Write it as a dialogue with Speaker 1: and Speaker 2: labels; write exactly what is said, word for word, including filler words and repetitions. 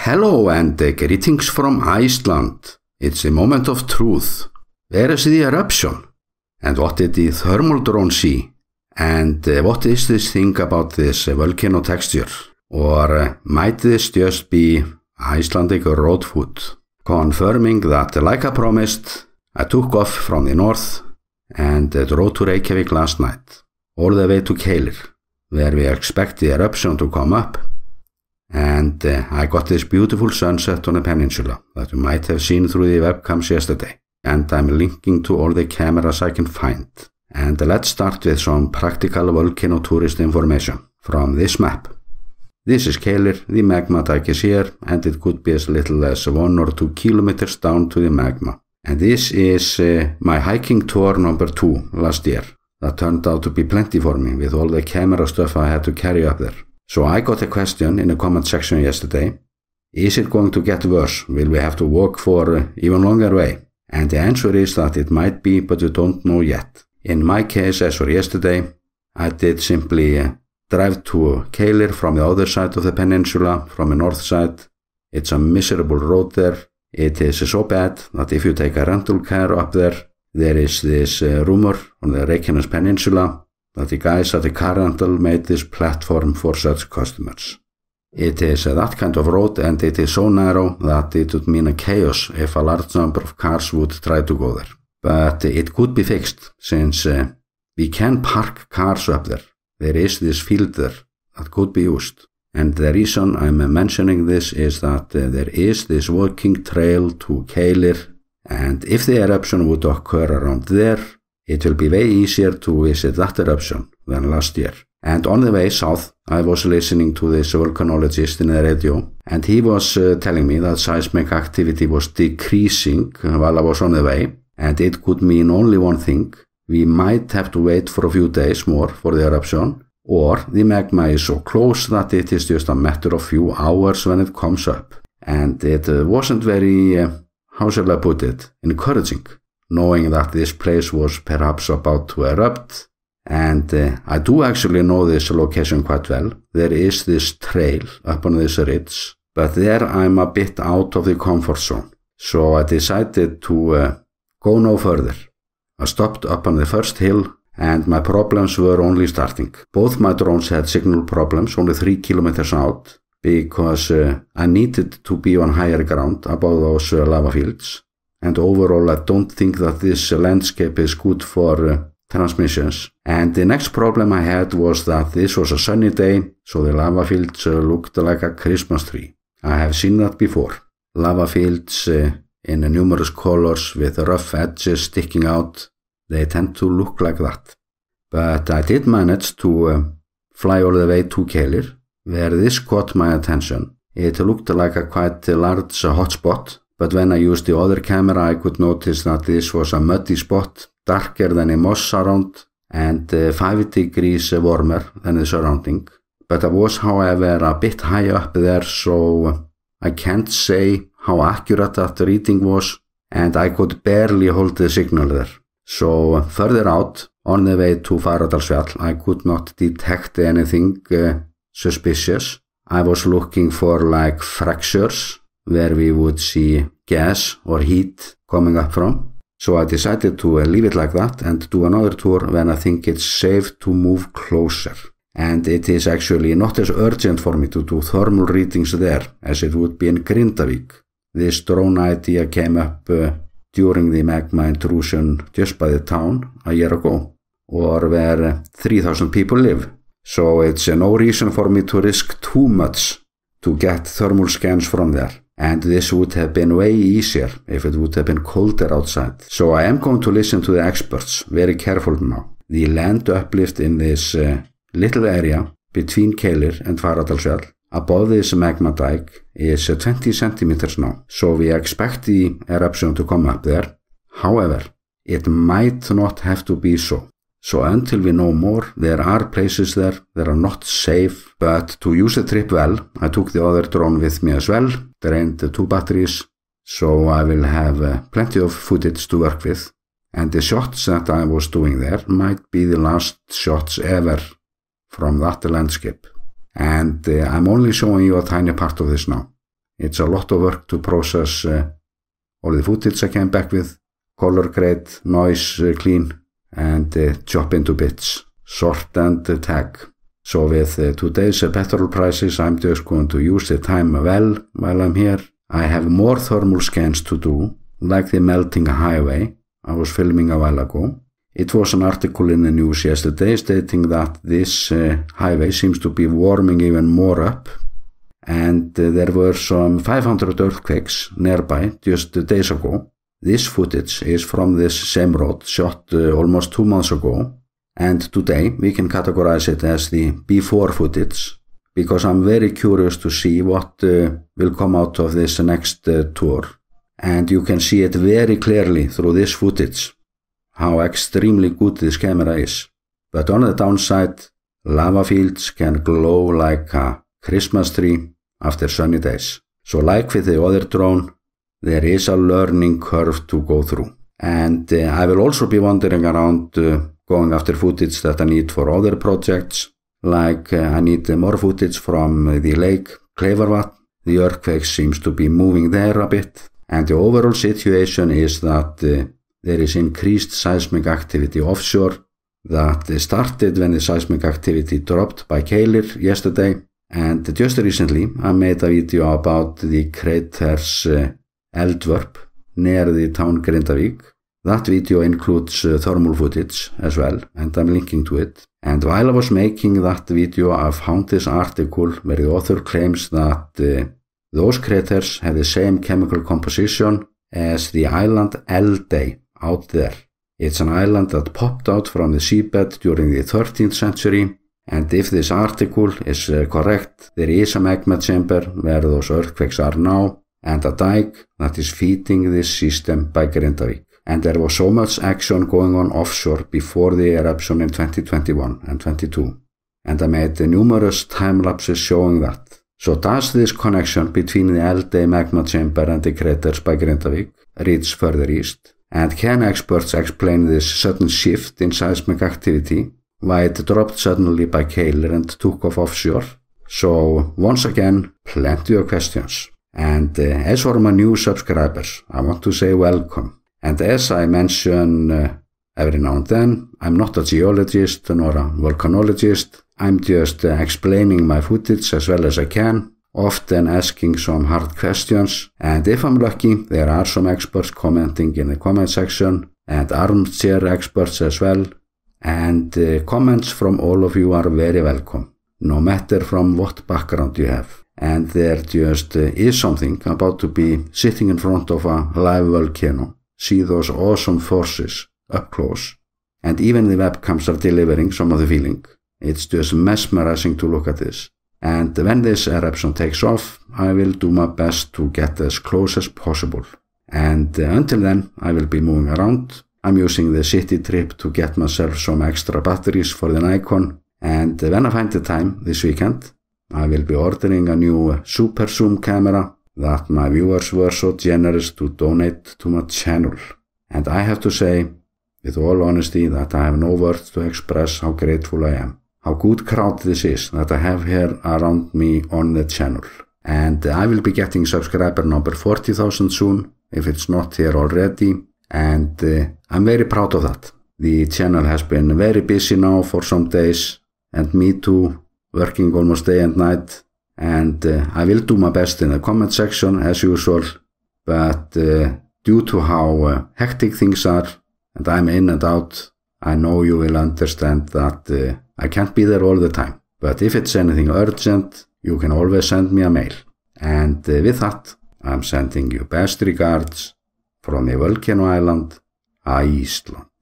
Speaker 1: Hello and uh, greetings from Iceland. It's a moment of truth. Where is the eruption? And what did the thermal drone see? And uh, what is this thing about this uh, volcano texture? Or uh, might this just be Icelandic road food? Confirming that, like I promised, I took off from the north and uh, drove to Reykjanes last night, all the way to Keilir, where we expect the eruption to come up. And uh, I got this beautiful sunset on the peninsula that you might have seen through the webcams yesterday. And I'm linking to all the cameras I can find. And uh, let's start with some practical volcano tourist information from this map. This is Keilir, the magma dike is here, and it could be as little as one or two kilometers down to the magma. And this is uh, my hiking tour number two last year. That turned out to be plenty for me with all the camera stuff I had to carry up there. So I got a question in the comment section yesterday. Is it going to get worse? Will we have to walk for uh, even longer way? And the answer is that it might be, but we don't know yet. In my case, as for yesterday, I did simply uh, drive to Keilir from the other side of the peninsula, from the north side. It's a miserable road there. It is so bad that if you take a rental car up there, there is this uh, rumor on the Reykjanes Peninsula that the guys at the car rental made this platform for such customers. It is uh, that kind of road, and it is so narrow that it would mean a chaos if a large number of cars would try to go there. But uh, it could be fixed, since uh, we can park cars up there. There is this field there that could be used. And the reason I'm mentioning this is that uh, there is this walking trail to Keilir, and if the eruption would occur around there, it will be way easier to visit that eruption than last year. And on the way south, I was listening to this volcanologist in the radio, and he was uh, telling me that seismic activity was decreasing while I was on the way, and it could mean only one thing. We might have to wait for a few days more for the eruption, or the magma is so close that it is just a matter of few hours when it comes up. And it uh, wasn't very, uh, how shall I put it, encouraging, knowing that this place was perhaps about to erupt. And uh, I do actually know this location quite well. There is this trail up on this ridge, but there I'm a bit out of the comfort zone. So I decided to uh, go no further. I stopped up on the first hill, and my problems were only starting. Both my drones had signal problems only three kilometers out, because uh, I needed to be on higher ground above those uh, lava fields. And overall, I don't think that this uh, landscape is good for uh, transmissions. And the next problem I had was that this was a sunny day, so the lava fields uh, looked like a Christmas tree. I have seen that before. Lava fields uh, in uh, numerous colors with rough edges sticking out. They tend to look like that. But I did manage to uh, fly all the way to Keilir, where this caught my attention. It looked like a quite large uh, hotspot, but when I used the other camera I could notice that this was a muddy spot, darker than a moss around, and uh, five degrees warmer than the surrounding. But I was, however, a bit high up there, so I can't say how accurate that reading was, and I could barely hold the signal there. So further out, on the way to Fagradalsfjall, I could not detect anything uh, suspicious. I was looking for like fractures, where we would see gas or heat coming up from. So I decided to uh, leave it like that and do another tour when I think it's safe to move closer. And it is actually not as urgent for me to do thermal readings there as it would be in Grindavík. This drone idea came up uh, during the magma intrusion just by the town a year ago, or where uh, three thousand people live. So it's uh, no reason for me to risk too much to get thermal scans from there. And this would have been way easier if it would have been colder outside. So I am going to listen to the experts very carefully now. The land uplift in this uh, little area between Keilir and Fagradalsfjall above this magma dike is uh, twenty centimeters now. So we expect the eruption to come up there. However, it might not have to be so. So until we know more, there are places there that are not safe, but to use the trip well, I took the other drone with me as well, drained the two batteries, so I will have uh, plenty of footage to work with, and the shots that I was doing there might be the last shots ever from that landscape. And uh, I'm only showing you a tiny part of this now. It's a lot of work to process uh, all the footage I came back with, color grade, noise uh, clean, and uh, chop into bits, sort and uh, tag. So with uh, today's uh, petrol prices, I'm just going to use the time well while I'm here. I have more thermal scans to do, like the melting highway I was filming a while ago. It was an article in the news yesterday stating that this uh, highway seems to be warming even more up, and uh, there were some five hundred earthquakes nearby just days ago. This footage is from this same road shot uh, almost two months ago, and today we can categorize it as the before footage, because I'm very curious to see what uh, will come out of this next uh, tour. And you can see it very clearly through this footage, how extremely good this camera is. But on the downside, lava fields can glow like a Christmas tree after sunny days. So like with the other drone, there is a learning curve to go through. And uh, I will also be wandering around uh, going after footage that I need for other projects. Like uh, I need uh, more footage from uh, the lake Kleifarvatn. The earthquake seems to be moving there a bit. And the overall situation is that uh, there is increased seismic activity offshore that uh, started when the seismic activity dropped by Keilir yesterday. And just recently I made a video about the crater's uh, Eldey near the town Grindavík. That video includes uh, thermal footage as well, and I'm linking to it. And while I was making that video, I found this article where the author claims that uh, those craters have the same chemical composition as the island Eldey out there. It's an island that popped out from the seabed during the thirteenth century, and if this article is uh, correct, there is a magma chamber where those earthquakes are now, and a dike that is feeding this system by Grindavík. And there was so much action going on offshore before the eruption in twenty twenty-one and twenty-two. And I made numerous time lapses showing that. So does this connection between the Eldey magma chamber and the craters by Grindavík reach further east? And can experts explain this sudden shift in seismic activity, why it dropped suddenly by Keilir and took off offshore? So once again, plenty of questions. And uh, as for my new subscribers, I want to say welcome. And as I mention uh, every now and then, I'm not a geologist nor a volcanologist. I'm just uh, explaining my footage as well as I can, often asking some hard questions. And if I'm lucky, there are some experts commenting in the comment section, and armchair experts as well. And uh, comments from all of you are very welcome, no matter from what background you have. And there just uh, is something about to be sitting in front of a live volcano, see those awesome forces up close, and even the webcams are delivering some of the feeling. It's just mesmerizing to look at this. And when this eruption takes off, I will do my best to get as close as possible. And uh, until then, I will be moving around. I'm using the city trip to get myself some extra batteries for the Nikon. And uh, when I find the time this weekend, I will be ordering a new uh, super zoom camera that my viewers were so generous to donate to my channel. And I have to say, with all honesty, that I have no words to express how grateful I am. How good crowd this is that I have here around me on the channel. And uh, I will be getting subscriber number forty thousand soon, if it's not here already. And uh, I'm very proud of that. The channel has been very busy now for some days, and me too, working almost day and night. And uh, I will do my best in the comment section as usual, but uh, due to how uh, hectic things are, and I'm in and out, I know you will understand that uh, I can't be there all the time. But if it's anything urgent, you can always send me a mail. And uh, with that, I'm sending you best regards from the volcano island, Iceland.